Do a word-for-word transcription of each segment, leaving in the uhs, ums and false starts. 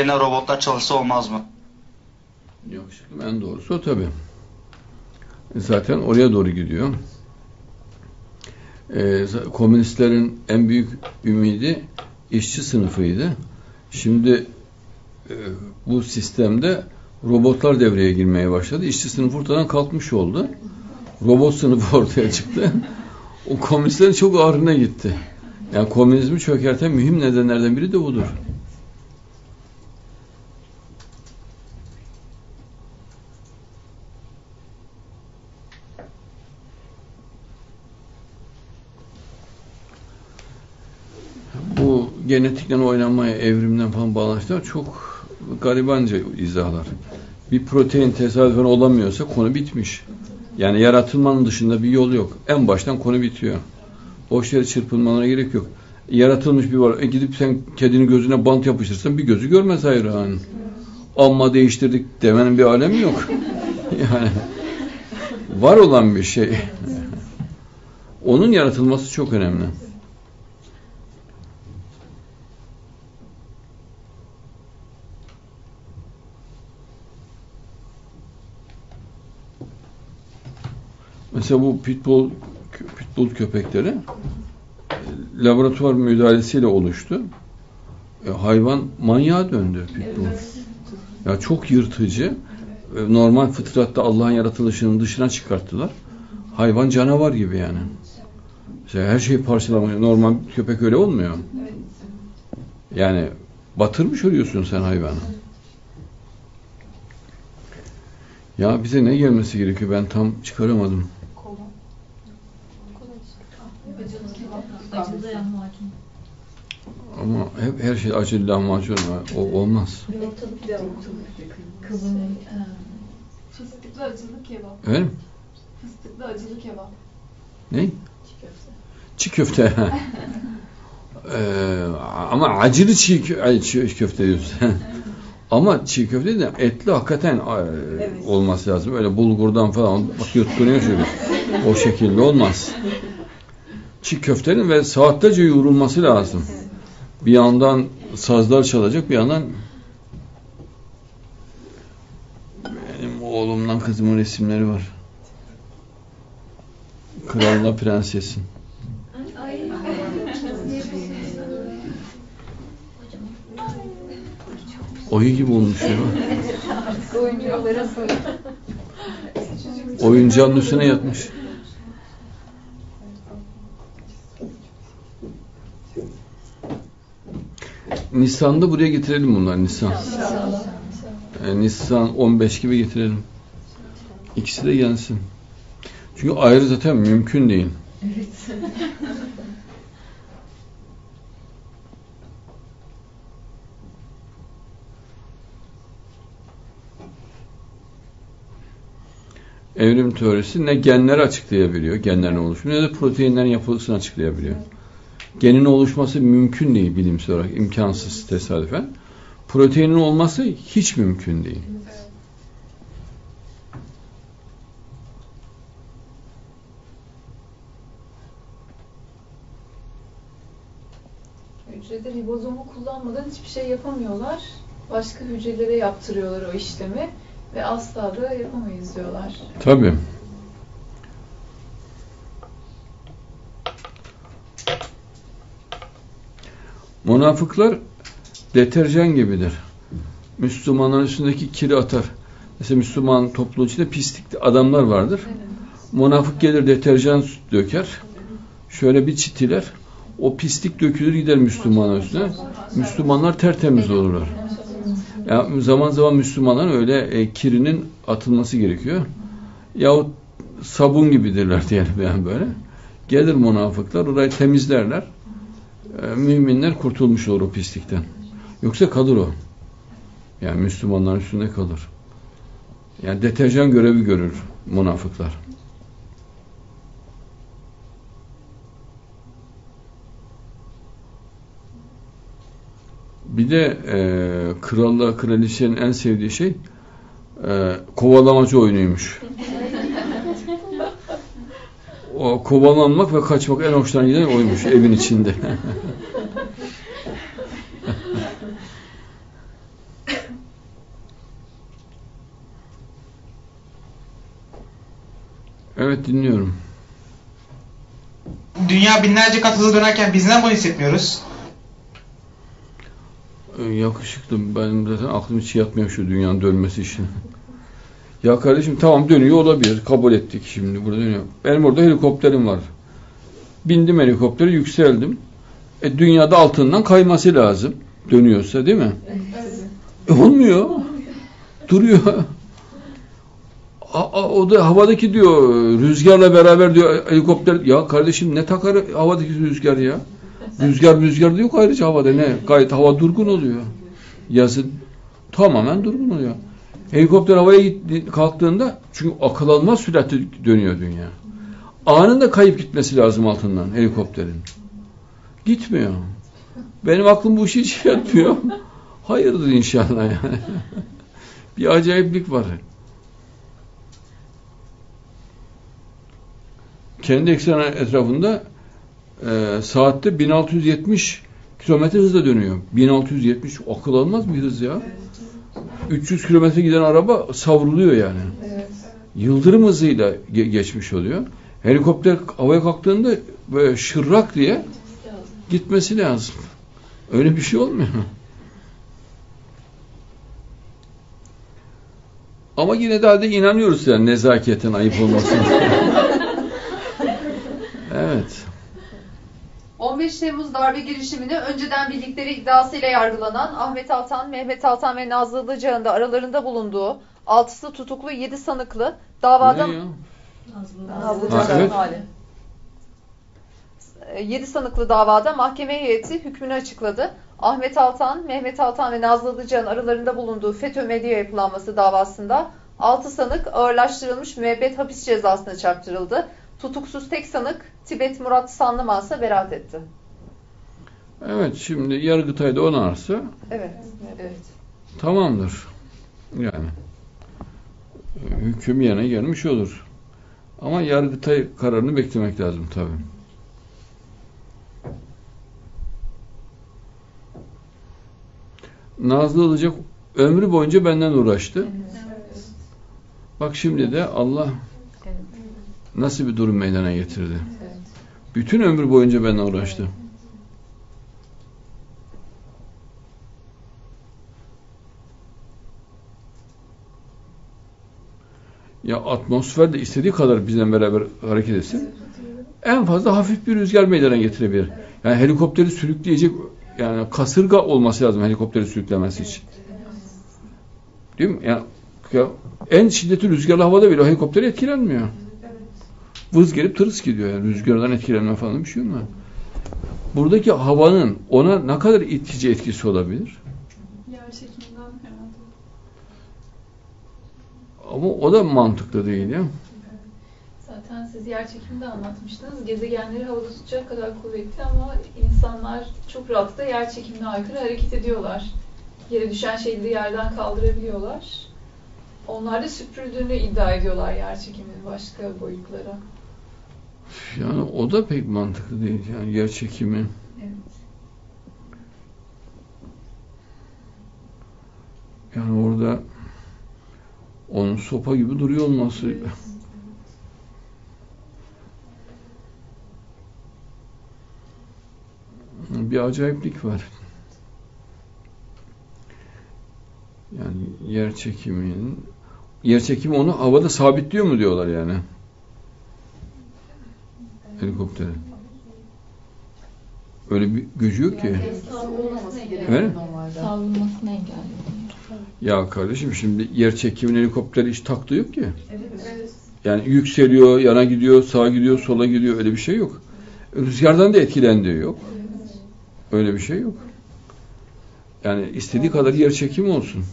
Yine robotlar çalışsa olmaz mı? Yok şimdi en doğrusu o tabii. Zaten oraya doğru gidiyor. Ee, komünistlerin en büyük ümidi işçi sınıfıydı. Şimdi e, bu sistemde robotlar devreye girmeye başladı. İşçi sınıfı ortadan kalkmış oldu. Robot sınıfı ortaya çıktı. O komünistlerin çok ağrına gitti. Yani komünizmi çökerten mühim nedenlerden biri de budur. Bu genetikten oynanmaya, evrimden falan bağlantılar çok garibanca izahlar. Bir protein tesadüfen olamıyorsa konu bitmiş. Yani yaratılmanın dışında bir yol yok. En baştan konu bitiyor. Boş yere çırpınmalara gerek yok. Yaratılmış bir var. E gidip sen kedinin gözüne bant yapıştırsan bir gözü görmez hayran. Amma değiştirdik demenin bir alemi yok. Yani var olan bir şey. Onun yaratılması çok önemli. Mesela bu pitbull pitbull köpekleri laboratuvar müdahalesiyle oluştu. E, hayvan manyağa döndü pitbull. Ya çok yırtıcı. E, normal fıtratta Allah'ın yaratılışının dışına çıkarttılar. Hayvan canavar gibi yani. Mesela her şeyi parçalamıyor. Normal köpek öyle olmuyor. Yani batırmış oluyorsun sen hayvanı. Ya bize ne gelmesi gerekiyor? Ben tam çıkaramadım. Acılı lahmacun. Ama hep her şey acılı lahmacun var. O olmaz. Kızım. Fıstıklı acılı kebap. Evet mi? Fıstıklı acılı kebap. Ne? Çiğ köfte. ee, ama acılı çiğ, kö çiğ köfte diyorsun. Ama çiğ köfte de etli hakikaten evet. Olması lazım. Öyle bulgurdan falan bak yutkunuyor şöyle. O şekilde olmaz. Çiğ köftenin ve saatlerce yoğrulması lazım. Bir yandan sazlar çalacak, bir yandan benim oğlumdan kızımın resimleri var. Kralla prensesin. Oyun gibi olmuş ya. Oyuncağın üstüne yatmış. Nisan'da buraya getirelim bunlar. Nisan. Yani Nisan on beş gibi getirelim. İkisi de gelsin. Çünkü ayrı zaten mümkün değil. Evet. Evrim teorisi ne genleri açıklayabiliyor, genlerin oluşumunu, ne de proteinlerin yapılısını açıklayabiliyor. Genin oluşması mümkün değil bilimsel olarak, imkansız tesadüfen. Proteinin olması hiç mümkün değil. Hücrede ribozomu kullanmadan hiçbir şey yapamıyorlar. Başka hücrelere yaptırıyorlar o işlemi ve asla da yapamayız diyorlar. Tabii. Münafıklar deterjan gibidir. Müslümanların üstündeki kiri atar. Mesela Müslüman topluluğun içinde pislik adamlar vardır. Evet. Münafık gelir deterjan döker. Şöyle bir çitiler. O pislik dökülür gider Müslümanların üstüne. Müslümanlar tertemiz olurlar. Yani zaman zaman Müslümanların öyle e, kirinin atılması gerekiyor. Yahut sabun gibidirler diyelim yani böyle. Gelir münafıklar orayı temizlerler. E, müminler kurtulmuş olur o pislikten. Yoksa kalır o. Yani Müslümanların üstünde kalır. Yani deterjan görevi görür münafıklar. Bir de e, kralla kraliçenin en sevdiği şey e, kovalamacı oyunuymuş. O kovalanmak ve kaçmak en hoştan giden oymuş evin içinde. Evet, dinliyorum. Dünya binlerce kat hızlı dönerken biz neden bunu hissetmiyoruz? Ee, yakışıklı. Benim zaten aklım hiç yatmıyor şu dünyanın dönmesi işine. Ya kardeşim, tamam dönüyor olabilir. Kabul ettik şimdi. Burada dönüyor. Benim orada helikopterim var. Bindim helikoptere, yükseldim. E, dünyada altından kayması lazım. Dönüyorsa, değil mi? E, olmuyor. Duruyor. A, a, o da havadaki diyor, rüzgarla beraber diyor helikopter. Ya kardeşim, ne takar havadaki rüzgar ya? Rüzgar rüzgar diyor ayrıca havada ne? Gayet hava durgun oluyor. Yazın tamamen durgun oluyor. Helikopter havaya gitti, kalktığında, çünkü akıl almaz süratle dönüyor dünya. Anında kayıp gitmesi lazım altından helikopterin. Gitmiyor. Benim aklım bu işi hiç yatmıyor. Hayırdır inşallah yani. Bir acayiplik var. Kendi ekseni etrafında e, saatte bin altı yüz yetmiş kilometre hızla dönüyor. bin altı yüz yetmiş akıl almaz bir hız ya. üç yüz kilometre giden araba savruluyor yani. Evet. Yıldırım hızıyla ge- geçmiş oluyor. Helikopter havaya kalktığında böyle şırrak diye gitmesi lazım. Öyle bir şey olmuyor. Ama yine daha da inanıyoruz yani nezaketin ayıp olmasına. Evet. on beş Temmuz darbe girişimini önceden bildikleri iddiasıyla yargılanan Ahmet Altan, Mehmet Altan ve Nazlı Ilıcak'ın da aralarında bulunduğu altısı tutuklu yedi sanıklı davada Ne ya? Nazlı Ha, Ilıcak'ın evet. hali. yedi sanıklı davada mahkeme heyeti hükmünü açıkladı. Ahmet Altan, Mehmet Altan ve Nazlı Ilıcak'ın aralarında bulunduğu FETÖ medya yapılanması davasında altı sanık ağırlaştırılmış müebbet hapis cezasına çarptırıldı. Tutuksuz tek sanık Tibet Murat Sanlıman ise beraat etti. Evet, şimdi Yargıtay'da onarsa Evet, evet. tamamdır. Yani e, hüküm yerine gelmiş olur. Ama Yargıtay kararını beklemek lazım tabii. Nazlı Ilıcak ömrü boyunca benden uğraştı. Bak şimdi de Allah nasıl bir durum meydana getirdi. Bütün ömrü boyunca benden uğraştı. Ya atmosfer de istediği kadar bizden beraber hareket etsin. En fazla hafif bir rüzgar meydana getirebilir. Yani helikopteri sürükleyecek, yani kasırga olması lazım helikopteri sürüklemesi için. Değil mi? Yani ya, en şiddetli rüzgarlı havada bile helikopter etkilenmiyor. Vız gelip tırıs gidiyor. Yani rüzgardan etkilenme falan bir şey mi? Buradaki havanın ona ne kadar itici etkisi olabilir? Yerçekiminden herhalde. Ama o da mantıklı değil ya. Zaten siz yerçekiminde anlatmıştınız. Gezegenleri havada tutacak kadar kuvvetli ama insanlar çok rahatlıkla yerçekimine aykırı hareket ediyorlar. Yere düşen şeyleri yerden kaldırabiliyorlar. Onlar da süpürdüğünü iddia ediyorlar yerçekiminin başka boyutlara. Yani o da pek mantıklı değil. Yani yer çekimi. Evet. Yani orada onun sopa gibi duruyor olması. Evet. Bir acayiplik var. Yani yer çekiminin yer çekimi onu havada sabitliyor mu diyorlar yani. Helikopteri. Öyle bir gücü yok ki. Evet. Savrulmasını engelliyor. Ya kardeşim, şimdi yer çekimin helikopteri hiç taktığı yok ki. Yani yükseliyor, yana gidiyor, sağa gidiyor, sola gidiyor, öyle bir şey yok. Rüzgardan da etkilendiği yok. Öyle bir şey yok. Yani istediği kadar yer çekimi olsun.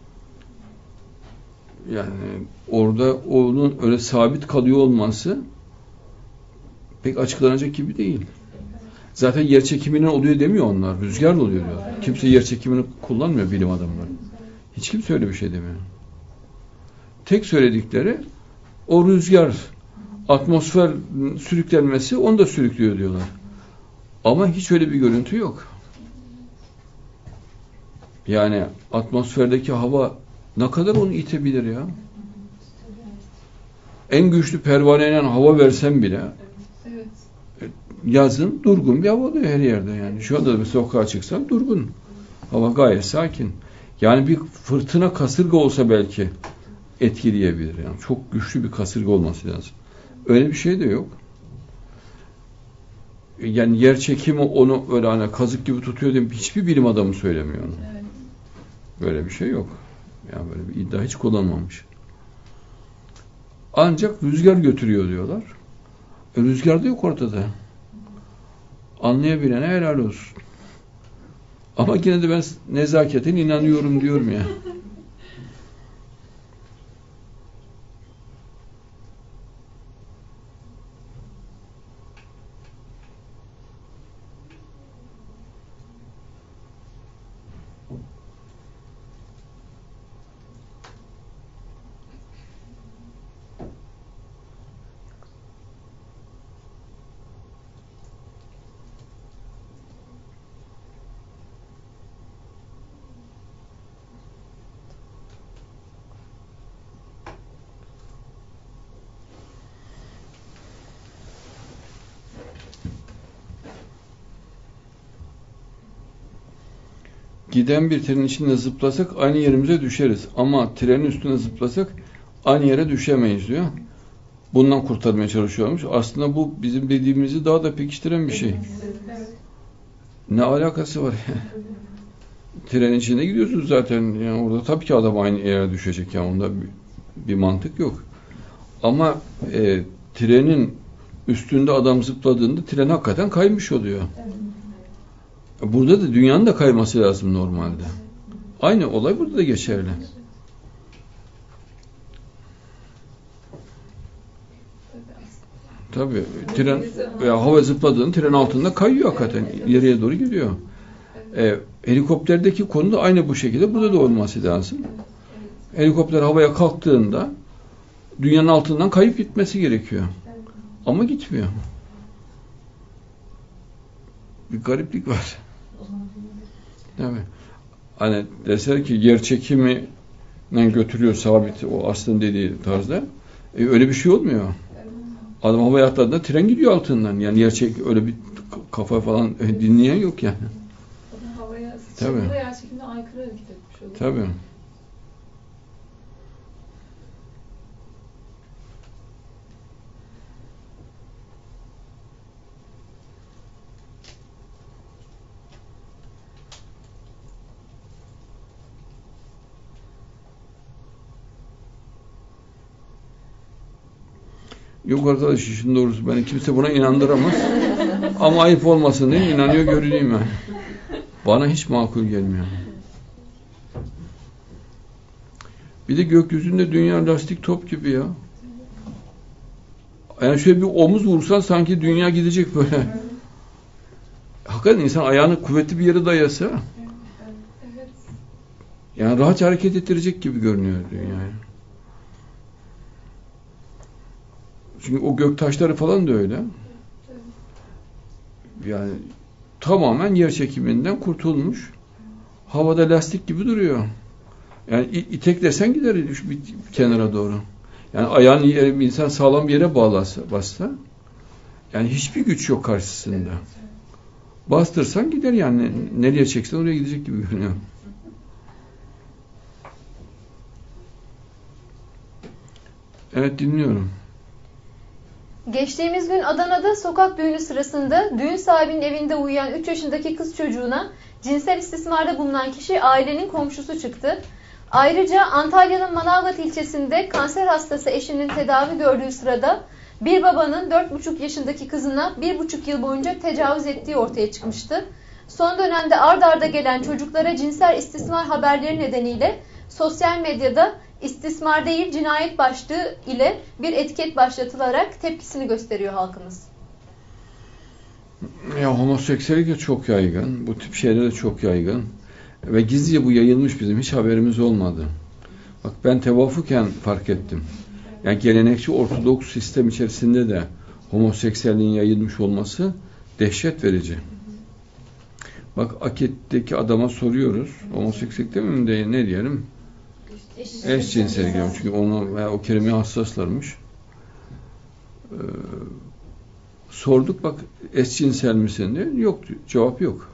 Yani orada onun öyle sabit kalıyor olması pek açıklanacak gibi değil. Zaten yer çekiminin oluyor demiyor onlar. Rüzgarla oluyor diyor. Kimse yer çekimini kullanmıyor, bilim adamları. Hiç kimse öyle bir şey demiyor. Tek söyledikleri o rüzgar, atmosfer sürüklenmesi onu da sürüklüyor diyorlar. Ama hiç öyle bir görüntü yok. Yani atmosferdeki hava ne kadar onu itebilir ya? En güçlü pervaneyle hava versen bile Evet. yazın durgun bir hava oluyor her yerde yani. Şu anda da bir sokağa çıksan durgun. Hava gayet sakin. Yani bir fırtına kasırga olsa belki etkileyebilir. Yani çok güçlü bir kasırga olması lazım. Öyle bir şey de yok. Yani yer çekimi onu öyle hani kazık gibi tutuyor diye hiçbir bilim adamı söylemiyor onu. Evet. Böyle bir şey yok. Yani böyle bir iddia hiç kullanmamış. Ancak rüzgar götürüyor diyorlar. E, rüzgar da yok ortada. Anlayabilene helal olsun. Ama yine de ben nezaketen inanıyorum diyorum ya. Giden bir trenin içinde zıplasak aynı yerimize düşeriz. Ama trenin üstüne zıplasak aynı yere düşemeyiz diyor. Bundan kurtarmaya çalışıyormuş. Aslında bu bizim dediğimizi daha da pekiştiren bir şey. Ne alakası var ya? Trenin içinde gidiyorsunuz zaten. Yani orada tabii ki adam aynı yere düşecek. Yani onda bir, bir mantık yok. Ama e, trenin üstünde adam zıpladığında tren hakikaten kaymış oluyor. Burada da dünyanın da kayması lazım normalde. Aynı olay burada da geçerli. Tabii. Tren veya hava zıpladığında tren altında kayıyor hakikaten. İleriye doğru gidiyor. Ee, helikopterdeki konu da aynı bu şekilde. Burada da olması lazım. Helikopter havaya kalktığında dünyanın altından kayıp gitmesi gerekiyor. Ama gitmiyor. Bir gariplik var. Değil mi? Hani deser ki yer çekimiyle götürüyor sabit o aslında dediği tarzda. E, öyle bir şey olmuyor. Adam havaya atladığında tren gidiyor altından. Yani yer çek öyle bir kafa falan dinleyen yok yani. Adam havaya Tabii. sıçradığında yer çekimine aykırı hareket etmiş oluyor. Tabii. Yok arkadaş işin doğrusu beni kimse buna inandıramaz. Ama ayıp olmasın diye inanıyor görüneyim yani. Bana hiç makul gelmiyor. Bir de gökyüzünde dünya lastik top gibi ya. Yani şöyle bir omuz vursan sanki dünya gidecek böyle. Hakikaten insan ayağını kuvvetli bir yere dayasa yani rahat hareket ettirecek gibi görünüyor dünyayı. Çünkü o gök taşları falan da öyle. Yani tamamen yer çekiminden kurtulmuş. Havada lastik gibi duruyor. Yani iteklesen gider bir kenara doğru. Yani ayağını yere, bir insan sağlam bir yere bağlasa, bassa yani hiçbir güç yok karşısında. Bastırsan gider yani. Nereye çeksen oraya gidecek gibi görünüyor. Evet dinliyorum. Geçtiğimiz gün Adana'da sokak düğünü sırasında düğün sahibinin evinde uyuyan üç yaşındaki kız çocuğuna cinsel istismarda bulunan kişi ailenin komşusu çıktı. Ayrıca Antalya'nın Manavgat ilçesinde kanser hastası eşinin tedavi gördüğü sırada bir babanın dört buçuk yaşındaki kızına bir buçuk yıl boyunca tecavüz ettiği ortaya çıkmıştı. Son dönemde ard arda gelen çocuklara cinsel istismar haberleri nedeniyle sosyal medyada istismar değil cinayet başlığı ile bir etiket başlatılarak tepkisini gösteriyor halkımız. Ya homoseksüellik de çok yaygın. Bu tip şeyler de çok yaygın. Ve gizlice bu yayılmış bizim. Hiç haberimiz olmadı. Bak ben tevafuken fark ettim. Yani gelenekçi ortodoks sistem içerisinde de homoseksüelliğin yayılmış olması dehşet verici. Bak Akit'teki adama soruyoruz. Homoseksüellik değil mi? De, ne diyelim? Eşcinsellik. Çünkü onu, o kelimeye hassaslarmış. Ee, sorduk bak eşcinsel misin diye. Yok, cevap yok.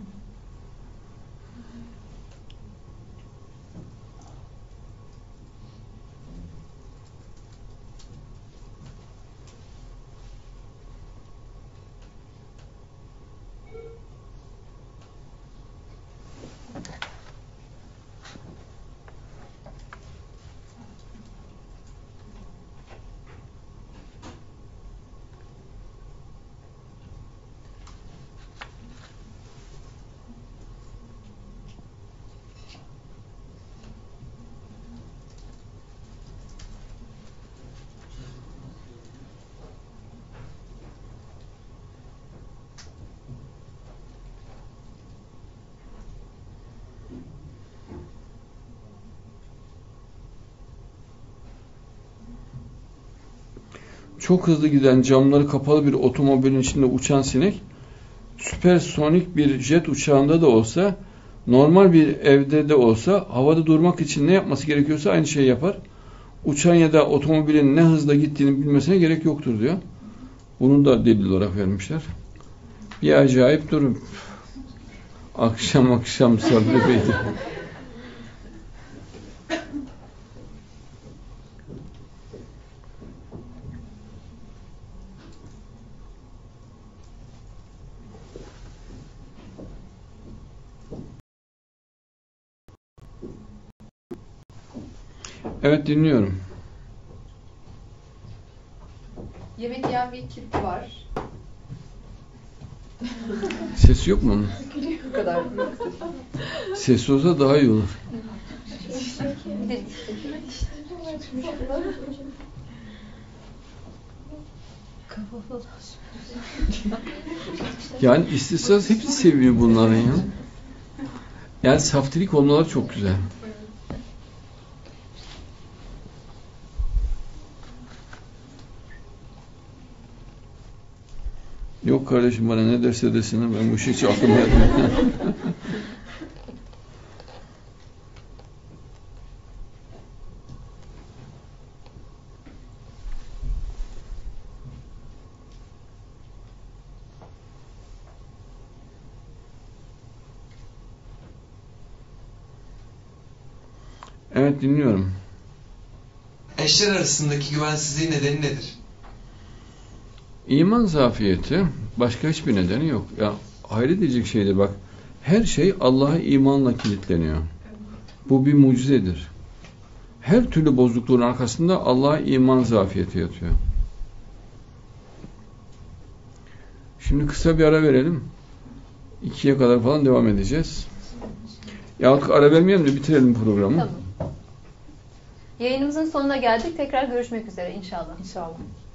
Çok hızlı giden camları kapalı bir otomobilin içinde uçan sinek süpersonik bir jet uçağında da olsa normal bir evde de olsa havada durmak için ne yapması gerekiyorsa aynı şeyi yapar. Uçağın ya da otomobilin ne hızla gittiğini bilmesine gerek yoktur diyor. Bunu da delil olarak vermişler. Bir acayip durum. Akşam akşam Sabri Bey'di. Evet, dinliyorum. Yemek yiyen bir kirpi var. Sesi yok mu onun? Bu kadar. Sesi olsa daha iyi olur. Yani istisnasız hepsi seviyor bunların ya. Yani saftirik olmaları çok güzel. Yok kardeşim, bana ne derse desin, ben bu işi hiç aklıma yatmıyor. Evet, dinliyorum. Eşler arasındaki güvensizliğin nedeni nedir? İman zafiyeti, başka hiçbir nedeni yok. Ya hayret edecek şeydir bak. Her şey Allah'a imanla kilitleniyor. Bu bir mucizedir. Her türlü bozukluğun arkasında Allah'a iman zafiyeti yatıyor. Şimdi kısa bir ara verelim. İkiye kadar falan devam edeceğiz. Ya ara vermeyelim de bitirelim programı. Tamam. Yayınımızın sonuna geldik. Tekrar görüşmek üzere inşallah. İnşallah.